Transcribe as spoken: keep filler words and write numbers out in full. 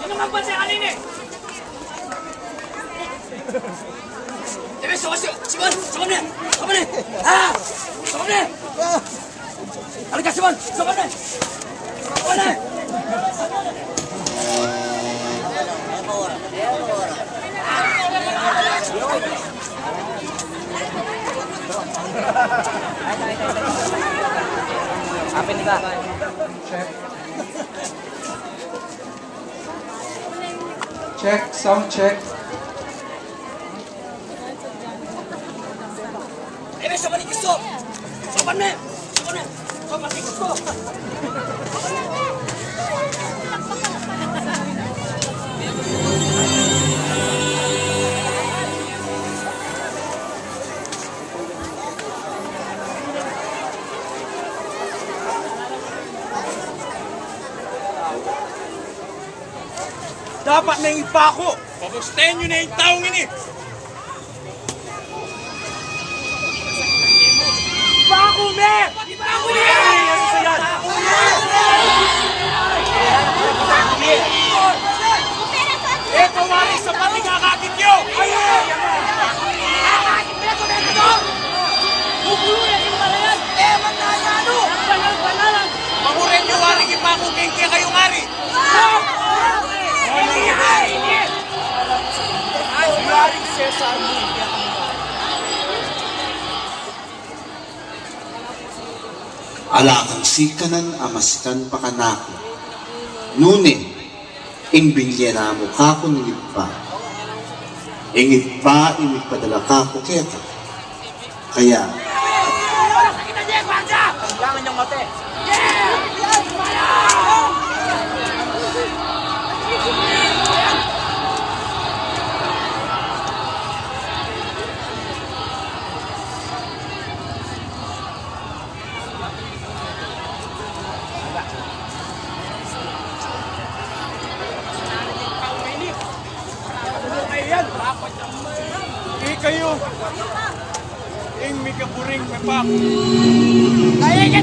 naman ba siya kanina? Debe, sokas yun! Simon! Sokan na! Sokan na! Ha! Sokan na! Halika, Simon! Sokan na! Sokan na! Apa nih, Pak? Check. Check, sound check. Eh, siapa nih gusto? Sopan nih, sopan nih, sopan nih gusto. Dapat na yung ipako. Pabustahin nyo na yung taong ini. Ipako me! Ipako me! Yan sa yan! Ito wali sa pating kakakit nyo! Kakakit mo na ito na ito! Bubulo na yung malayan! Eh, manayano! Banal-banalan! Mamurin nyo waring ipako kaya kayo ngari! Alakang sikanan amaskan pakanako. Nune, imbilyera mo kako ng ipa. Ingit pa, imit padala kako keta. Kaya, Kita dia, Bangsa! Jangan yang mati. Hindi kayo. Ing may kaburing may pak. Kaya